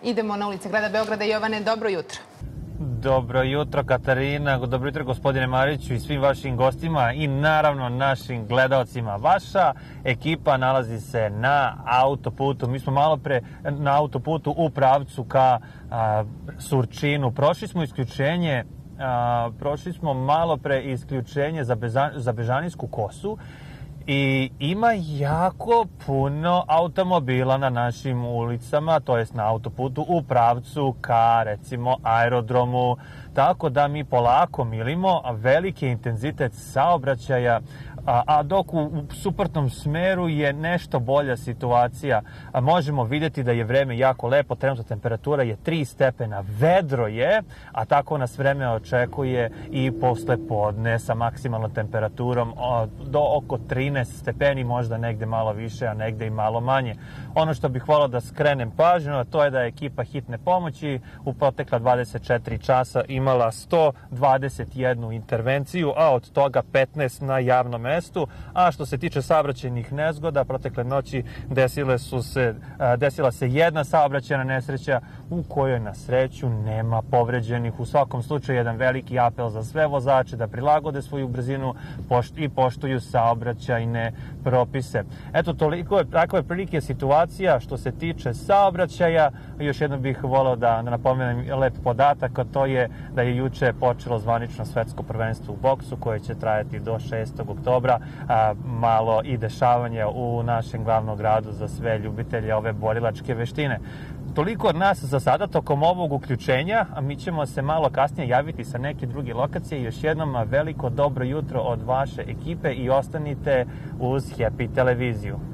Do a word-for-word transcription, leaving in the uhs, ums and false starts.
Idemo na ulice grada Beograda. Jovane, dobro jutro. Dobro jutro, Katarina, dobro jutro, gospodine Mariću i svim vašim gostima i naravno našim gledalcima. Vaša ekipa nalazi se na autoputu. Mi smo malo pre na autoputu u pravcu ka a, Surčinu. Prošli smo isključenje, a, prošli smo malo pre isključenje za, Beza, za Bežanijsku kosu. I ima jako puno automobila na našim ulicama, to jest na autoputu u pravcu ka, recimo, aerodromu, tako da mi polako milimo veliki intenzitet saobraćaja, a, a dok u, u suprotnom smeru je nešto bolja situacija. A možemo vidjeti da je vreme jako lepo, trenutna temperatura je tri stepena, vedro je, a tako nas vreme očekuje i posle podne sa maksimalnom temperaturom o, do oko trinaest stepeni, možda negde malo više, a negde i malo manje. Ono što bih volao da skrenem pažnju, a to je da je ekipa hitne pomoći u protekla dvadeset četiri časa imala sto dvadeset jednu intervenciju, a od toga petnaest na javnom mestu. A što se tiče saobraćajnih nezgoda, protekle noći desile su se, desila se jedna saobraćajna nesreća u kojoj na sreću nema povređenih. U svakom slučaju jedan veliki apel za sve vozače da prilagode svoju brzinu i poštuju saobraćajne propise. Eto, toliko je, takva je prilike situacija što se tiče saobraćaja. Još jednom bih volao da, da napomenem lep podatak, a to je da je juče počelo zvanično svetsko prvenstvo u boksu koje će trajati do šestog oktobra. A, malo i dešavanja u našem glavnom gradu za sve ljubitelje ove borilačke veštine. Toliko od nas za sada tokom ovog uključenja, a mi ćemo se malo kasnije javiti sa neke druge lokacije. Još jednom veliko dobro jutro od vaše ekipe i ostanite uz Happy televiziju.